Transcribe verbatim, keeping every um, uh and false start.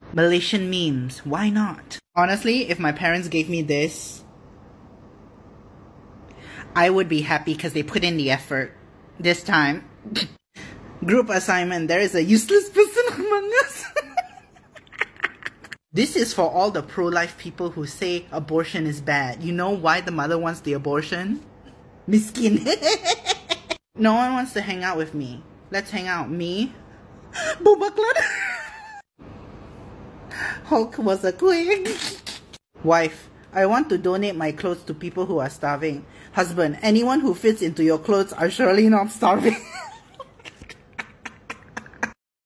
Malaysian memes, why not? Honestly, if my parents gave me this, I would be happy because they put in the effort. This time, group assignment, there is a useless person among us. This is for all the pro-life people who say abortion is bad. You know why the mother wants the abortion? Miskin. No one wants to hang out with me. Let's hang out. Me, Bubaklan. Hulk was a queen. Wife, I want to donate my clothes to people who are starving. Husband, anyone who fits into your clothes are surely not starving.